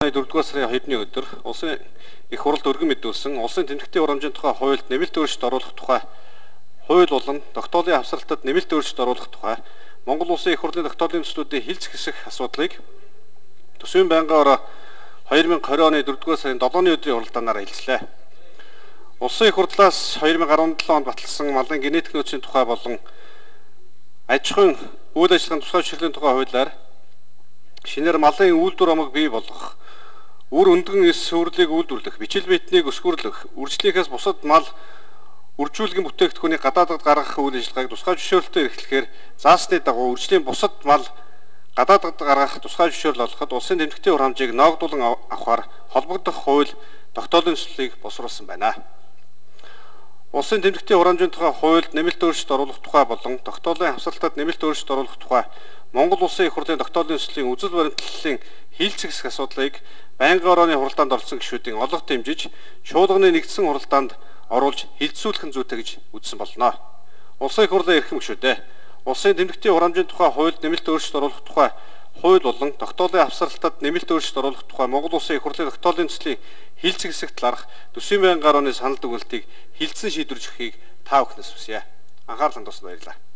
оны 4-р сарын 2-ны өдөр улсын их хурлд өргөн мэдүүлсэн улсын тэмдэгтийн ур хамжийн тухай хуульд нэмэлт өөрчлөлт оруулах тухай хууль болон тогтоолын авсралтад нэмэлт өөрчлөлт оруулах тухай Монгол улсын их хурлын тогтоолын төслүүдийн хилж хэсэх асуудлыг төсвийн байнгын ороо 2020 оны 4-р сарын 7-ны өдрийн хуралдаанаар хэлцлээ. Улсын их хурлаас 2017 онд баталсан малын генетик нөөцийн тухай болон аж ахуйн үйл ажиллагааны тусгай зөвшөөрлийн тухай хуулиар шинээр малын үйлдвэр амаг бий болгох, үр өндгөн эс сүрлийг үйлдвэрлэх, бичил битнийг өсгөрлөх, үржлийнхээс бусад мал үржүүлгэн бүтээгдэхүүнийг гадаадд гаргах үйл ажиллагааг тусгай зөвшөөрлөлтөөр эрхлэхээр заасны дагуу үржлийн бусад мал гадаадд гаргах тусгай зөвшөөрөл олоход улсын тэмдэгтийн ур хамжийг ноогдуулан авахар холбогдох хууль тогтоолын төслийг босруулсан байна. Улсын тэмдэгтийн ур хамжийн тухай хуульд нэмэлт өөрчлөлт оруулах тухай болон тогтоолын хавсалтад нэмэлт өөрчлөлт оруулах тухай Монгол улсын их хурлын тогтоолын төслийн үзэл баримтлалын хийлцэх асуудлыг байнгын орооны хуралдаанд орсон гишүүдийн олонх дэмжиж чуулганы нэгдсэн хуралдаанд оруулж хилцүүлэх зүйтэй гэж үзсэн болно. Улсын их хурлын эрхэм гишүүдээ улсын тэмдэгтийн ур хамжийн тухай хуульд нэмэлт өөрчлөлт оруулах тухай хууль болон тогтоолын авсралтад нэмэлт өөрчлөлт оруулах тухай Монгол улсын их хурлын тогтоолын төслийн хийлцэх хэсэгт талаарх төсвийн байнгын орооны санал дүгнэлтийг хилцэн шийдвэрж өгөхийг та бүхнээс хүсье. Анхаарал хандуулсанд баярлалаа.